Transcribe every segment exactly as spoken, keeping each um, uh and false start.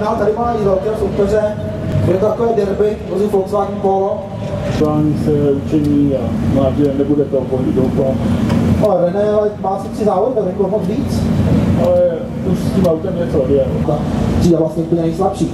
znamená, tady má i velké soupeře, bude to takové derby, vozí Volkswagen Polo. Plání se učení a má, že nebude to boj, doufám. Ale René, ale má asi tři závody, tak jako moc víc. Ale už s tím autem něco odjel. Třída vlastně úplně nejslabší.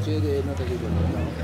přijede jedno, tak jde.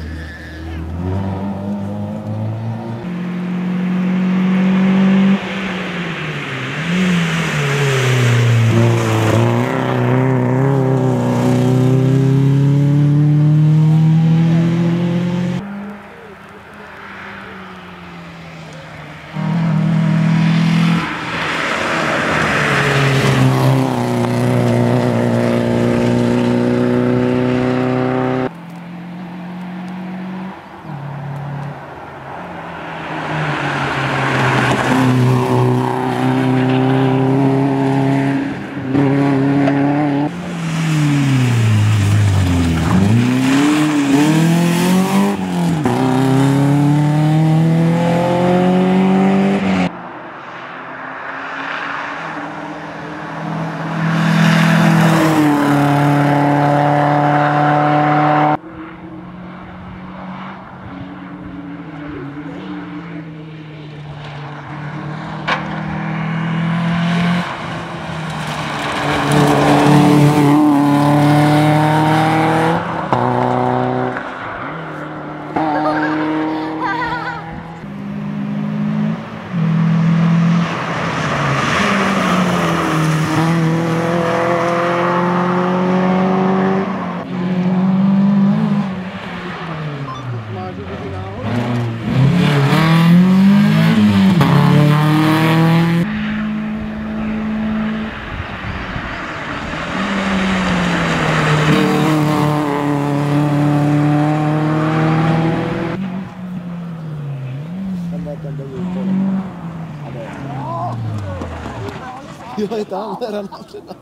Jo, je tam, rana před námi.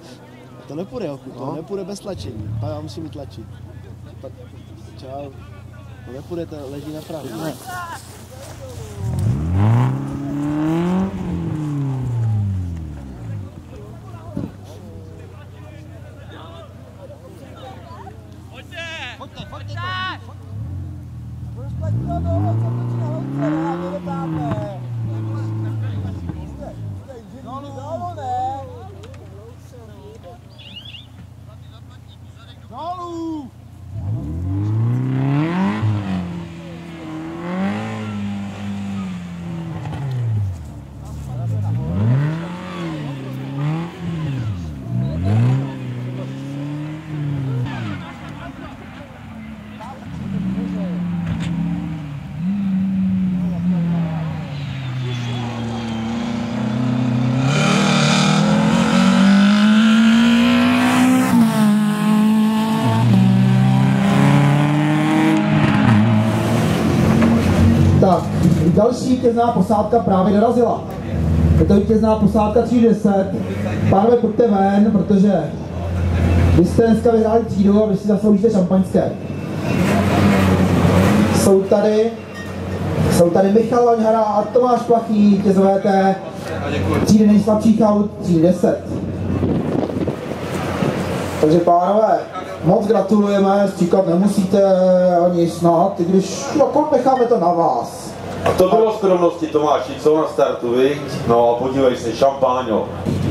To nepůjde, jo, to no. nepůjde bez tlačení. A já musím jít tlačit. Tak, čau. To nepůjde, to leží na pravdu. Ne. Pojďte, pojďte, pojďte! Dolů! Tak, další vítězná posádka právě dorazila. Je to vítězná posádka tři deset. Pánové, pojďte ven, protože vy jste dneska vyhráli třídu a vy si zasloužíte šampaňské. Jsou tady, jsou tady Michal Vaňhara a Tomáš Plachý, vítězové té třídy nejslabších aut tři deset. Takže pánové, moc gratulujeme, říkat nemusíte ani snad, i když jako necháme to na vás. A to bylo skromnosti, Tomáši, co na startu, viď? No a podívej se, šampáňo.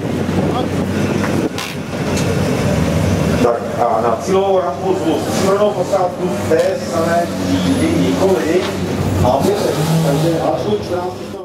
Tak a na cílovou rampu zvu stříbrnou posádku té samé třídy nikoli. A takže až čtrnáct